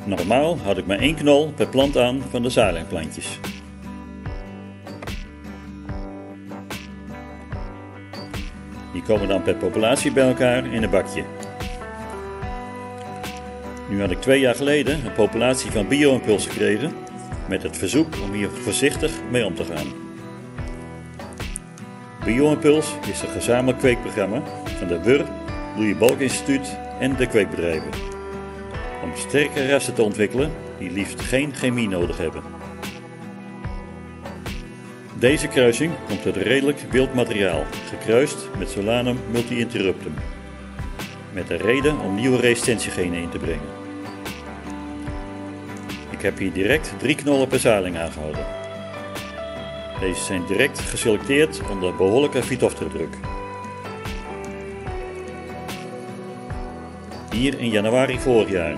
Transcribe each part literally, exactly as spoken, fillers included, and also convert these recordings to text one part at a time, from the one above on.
Normaal had ik maar één knol per plant aan van de zalingplantjes. Die komen dan per populatie bij elkaar in een bakje. Nu had ik twee jaar geleden een populatie van Bio-Impuls gekregen met het verzoek om hier voorzichtig mee om te gaan. Bio-Impuls is een gezamenlijk kweekprogramma van de W U R, Louis Bolk Instituut en de kweekbedrijven. Om sterke rassen te ontwikkelen die liefst geen chemie nodig hebben. Deze kruising komt uit redelijk wild materiaal, gekruist met Solanum multi-interruptum, met de reden om nieuwe resistentiegenen in te brengen. Ik heb hier direct drie knollen per zaling aangehouden. Deze zijn direct geselecteerd onder behoorlijke Phytophthora-druk. Hier in januari vorig jaar.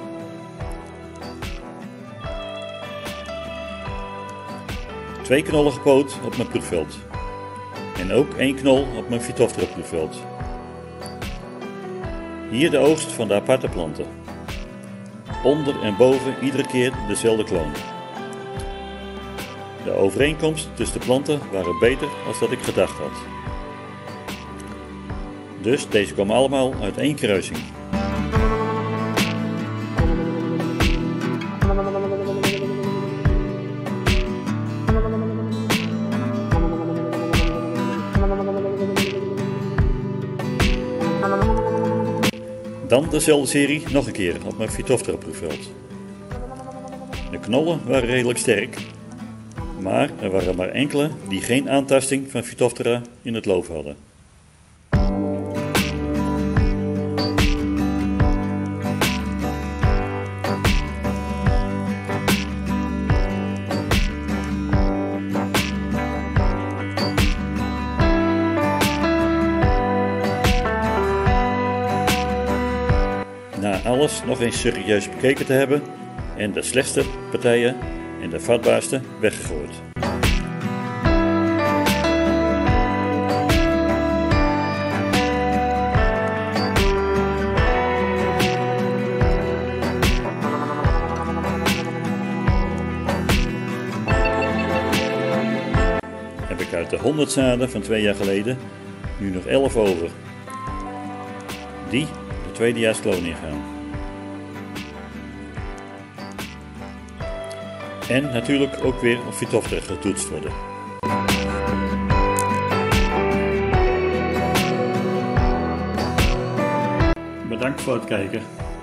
Twee knollen gepoot op mijn proefveld. En ook één knol op mijn Phytophthora proefveld. Hier de oogst van de aparte planten. Onder en boven iedere keer dezelfde kloon. De overeenkomst tussen de planten waren beter dan dat ik gedacht had. Dus deze komen allemaal uit één kruising. Dan dezelfde serie nog een keer op mijn Phytophthora proefveld. De knollen waren redelijk sterk, maar er waren maar enkele die geen aantasting van Phytophthora in het loof hadden. Na alles nog eens serieus bekeken te hebben en de slechtste partijen en de vatbaarste weggegooid. Heb ik uit de honderd zaden van twee jaar geleden nu nog elf over. Die de tweedejaars kloon ingaan. En natuurlijk ook weer op Phytophthora getoetst worden. Bedankt voor het kijken.